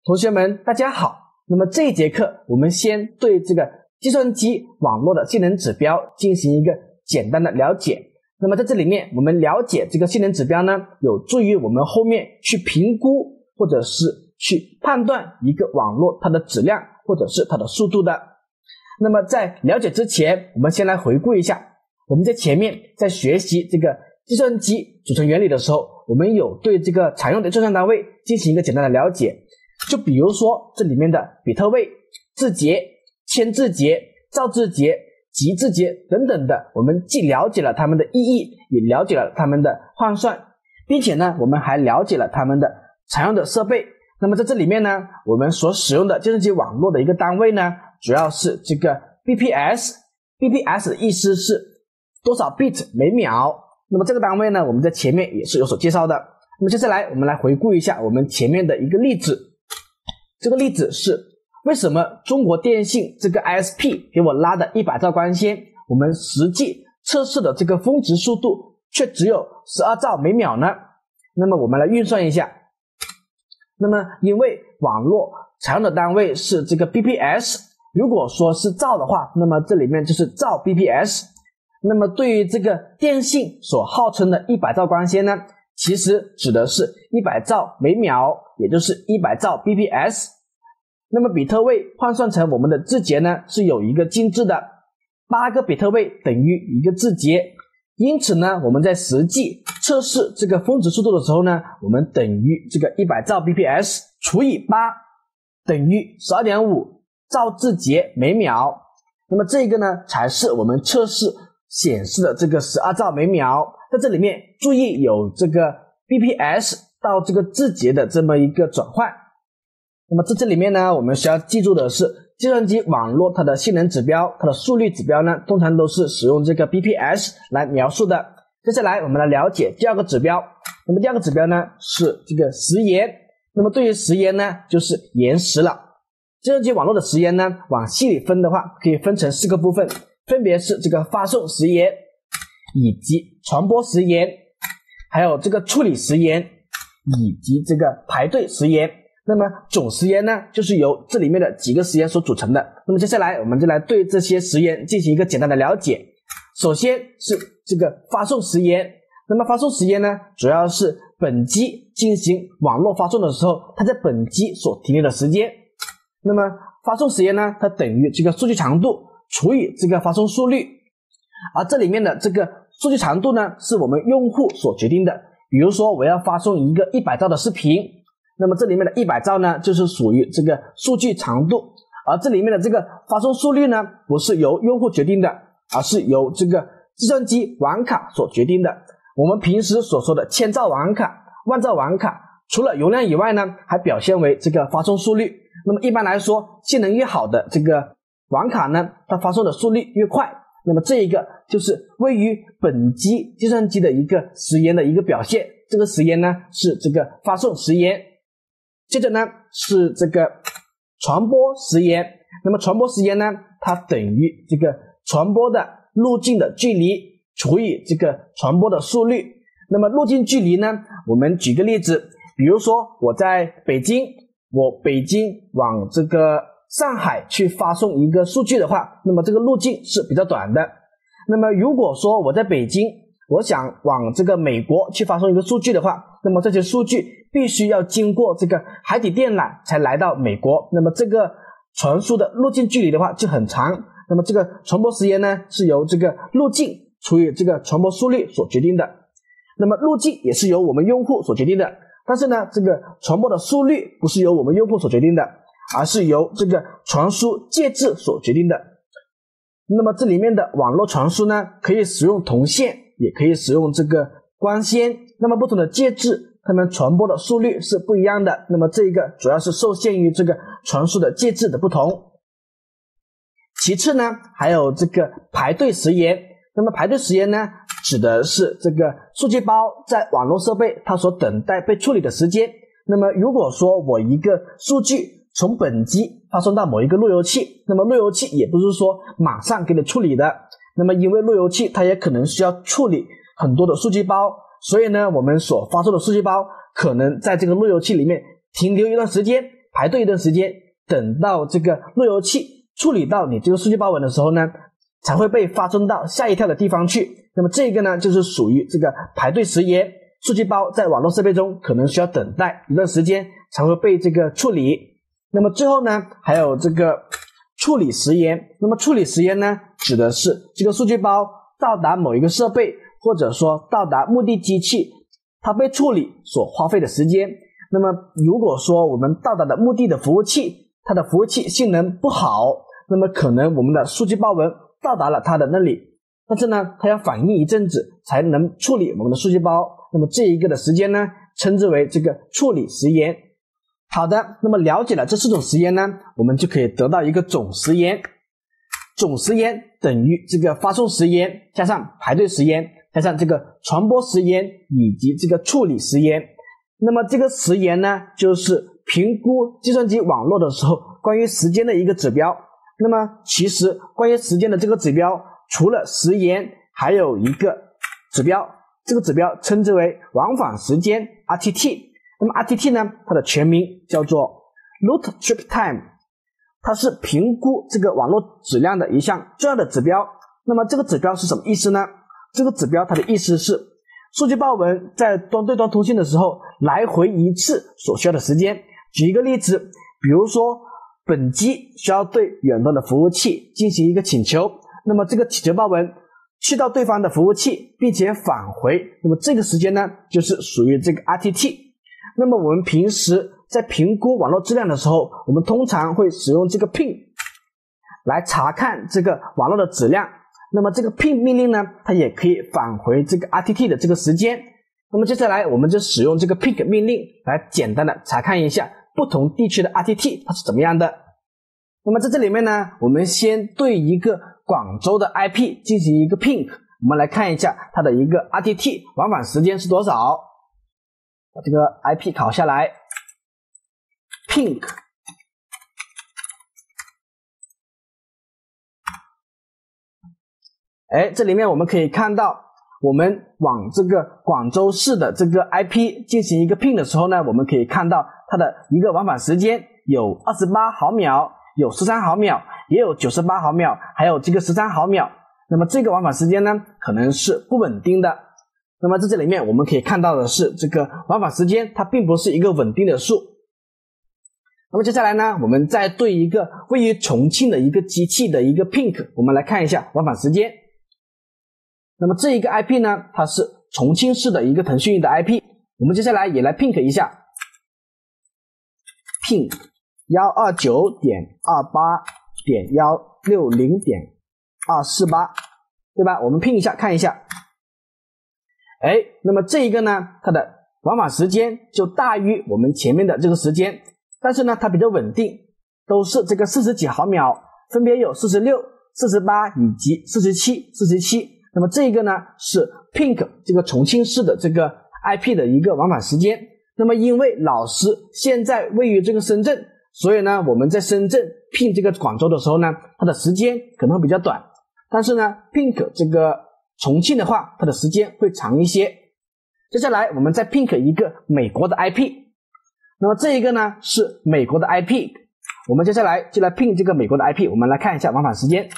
同学们大家好，那么这一节课我们先对这个计算机网络的性能指标进行一个简单的了解。那么在这里面我们了解这个性能指标呢，有助于我们后面去评估或者是去判断一个网络它的质量或者是它的速度的。那么在了解之前，我们先来回顾一下，我们在前面在学习这个计算机组成原理的时候，我们有对这个常用的计算单位进行一个简单的了解。就比如说这里面的比特位、字节、千字节、兆字节、极字节等等的，我们既了解了它们的意义，也了解了它们的换算，并且呢我们还了解了它们的常用的设备。那么在这里面呢，我们所使用的计算机网络的一个单位呢，主要是这个 bps。bps 的意思是多少 bit 每秒，那么这个单位呢我们在前面也是有所介绍的。那么接下来我们来回顾一下我们前面的一个例子。这个例子是为什么中国电信这个 ISP 给我拉的100兆光纤，我们实际测试的这个峰值速度却只有12兆每秒呢？那么我们来运算一下。那么因为网络常用的单位是这个 bps， 如果说是兆的话，那么这里面就是兆 bps。 那么对于这个电信所号称的100兆光纤呢，其实指的是100兆每秒，也就是100兆 bps。 那么比特位换算成我们的字节呢，是有一个进制的，8个比特位等于1个字节。因此呢，我们在实际测试这个峰值速度的时候呢，我们等于这个100兆 bps 除以8等于 12.5 兆字节每秒。那么这个呢才是我们测试显示的这个12兆每秒。在这里面注意有这个 bps 到这个字节的这么一个转换。那么在这里面呢，我们需要记住的是，计算机网络它的性能指标，它的速率指标呢，通常都是使用这个 bps 来描述的。接下来我们来了解第二个指标。那么第二个指标呢是这个时延。那么对于时延呢，就是延时了。计算机网络的时延呢，往细里分的话，可以分成4个部分，分别是这个发送时延，以及传播时延，还有这个处理时延，以及这个排队时延。那么总时延呢，就是由这里面的几个时延所组成的。那么接下来我们就来对这些时延进行一个简单的了解。首先是这个发送时延。那么发送时延呢，主要是本机进行网络发送的时候，它在本机所停留的时间。那么发送时延呢，它等于这个数据长度除以这个发送速率。而这里面的这个数据长度呢，是我们用户所决定的。比如说我要发送一个100兆的视频，那么这里面的100兆呢，就是属于这个数据长度。而这里面的这个发送速率呢，不是由用户决定的，而是由这个计算机网卡所决定的。我们平时所说的1000兆网卡、万兆网卡，除了容量以外呢，还表现为这个发送速率。那么一般来说，性能越好的这个网卡呢，它发送的速率越快。那么这一个就是位于本机计算机的一个时延的一个表现。这个时延呢是这个发送时延。接着呢是这个传播时延。那么传播时延呢，它等于这个传播的路径的距离除以这个传播的速率。那么路径距离呢，我们举个例子，比如说我在北京，我北京往这个上海去发送一个数据的话，那么这个路径是比较短的。那么如果说我在北京，我想往这个美国去发送一个数据的话，那么这些数据必须要经过这个海底电缆才来到美国，那么这个传输的路径距离的话就很长。那么这个传播时延呢，是由这个路径除以这个传播速率所决定的。那么路径也是由我们用户所决定的，但是呢，这个传播的速率不是由我们用户所决定的，而是由这个传输介质所决定的。那么这里面的网络传输呢，可以使用铜线，也可以使用这个光纤。那么不同的介质，它们传播的速率是不一样的。那么这一个主要是受限于这个传输的介质的不同。其次呢，还有这个排队时延。那么排队时延呢，指的是这个数据包在网络设备它所等待被处理的时间。那么如果说我一个数据从本机发送到某一个路由器，那么路由器也不是说马上给你处理的，那么因为路由器它也可能需要处理很多的数据包，所以呢我们所发送的数据包可能在这个路由器里面停留一段时间， 排队一段时间，等到这个路由器处理到你这个数据包文的时候呢，才会被发送到下一跳的地方去。那么这个呢，就是属于这个排队时延，数据包在网络设备中可能需要等待一段时间才会被这个处理。那么最后呢，还有这个处理时延。那么处理时延呢，指的是这个数据包到达某一个设备，或者说到达目的机器，它被处理所花费的时间。那么如果说我们到达的目的的服务器，它的服务器性能不好，那么可能我们的数据包文到达了它的那里，但是呢，它要反应一阵子才能处理我们的数据包。那么这一个的时间呢，称之为这个处理时延。好的，那么了解了这4种时延呢，我们就可以得到一个总时延。总时延等于这个发送时延加上排队时延加上这个传播时延以及这个处理时延。那么这个时延呢，就是评估计算机网络的时候关于时间的一个指标。那么其实关于时间的这个指标，除了时延，还有一个指标，这个指标称之为往返时间 RTT。那么 RTT 呢，它的全名叫做 Route Trip Time， 它是评估这个网络质量的一项重要的指标。那么这个指标是什么意思呢？这个指标它的意思是数据包文在端对端通信的时候来回一次所需要的时间。举一个例子，比如说本机需要对远端的服务器进行一个请求，那么这个请求包文去到对方的服务器并且返回，那么这个时间呢，就是属于这个 RTT。 那么我们平时在评估网络质量的时候，我们通常会使用这个 ping 来查看这个网络的质量。那么这个 ping 命令呢，它也可以返回这个 RTT 的这个时间。那么接下来我们就使用这个 ping 命令来简单的查看一下不同地区的 RTT 它是怎么样的。那么在这里面呢，我们先对一个广州的 IP 进行一个 ping， 我们来看一下它的一个 RTT 往返时间是多少。把这个 IP 拷下来 ping， 这里面我们可以看到，我们往这个广州市的这个 IP 进行一个 ping 的时候呢，我们可以看到它的一个往返时间有28毫秒，有13毫秒，也有98毫秒，还有这个13毫秒。那么这个往返时间呢，可能是不稳定的。那么在这里面我们可以看到的是，这个往返时间它并不是一个稳定的数。那么接下来呢，我们再对一个位于重庆的一个机器的一个 ping， 我们来看一下往返时间。那么这一个 IP 呢，它是重庆市的一个腾讯云的 IP， 我们接下来也来 ping 一下 ping 129.28.160.248， 对吧？我们 ping 一下看一下，那么这一个呢，它的往返时间就大于我们前面的这个时间，但是呢它比较稳定，都是这个40几毫秒，分别有46、48以及47。那么这个呢是 ping 这个重庆市的这个 IP 的一个往返时间。那么因为老师现在位于这个深圳，所以呢我们在深圳 ping 这个广州的时候呢，它的时间可能会比较短，但是呢 ping 这个重庆的话，它的时间会长一些。接下来我们再 ping 一个美国的 IP， 那么这一个呢是美国的 IP， 我们接下来就来 ping 这个美国的 IP， 我们来看一下往返时间。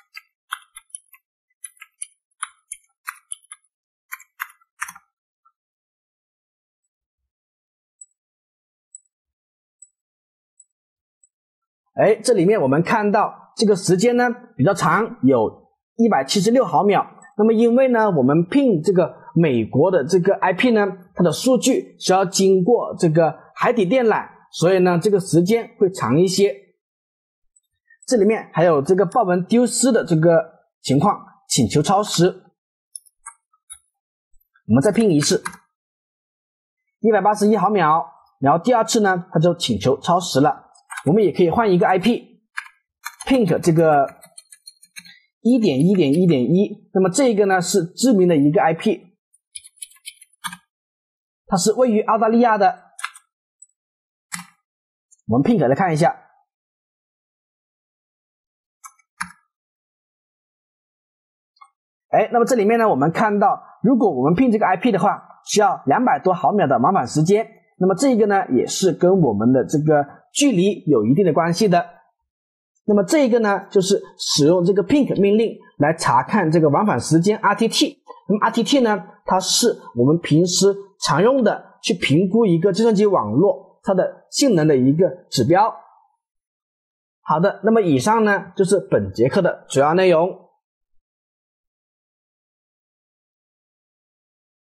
这里面我们看到这个时间呢比较长，有176毫秒。那么因为呢我们 ping 这个美国的这个 IP 呢，它的数据需要经过这个海底电缆，所以呢这个时间会长一些。这里面还有这个报文丢失的这个情况，请求超时，我们再 ping 一次181毫秒，然后第二次呢它就请求超时了。我们也可以换一个 IP ping 这个 1.1.1.1， 那么这个呢是知名的一个 IP， 它是位于澳大利亚的。我们 ping 来看一下，那么这里面呢我们看到，如果我们 ping 这个 IP 的话，需要200多毫秒的往返时间， 那么这个呢也是跟我们的这个距离有一定的关系的。那么这个呢就是使用这个 ping 命令来查看这个往返时间 RTT。那么 RTT 呢它是我们平时常用的去评估一个计算机网络它的性能的一个指标。好的，那么以上呢就是本节课的主要内容。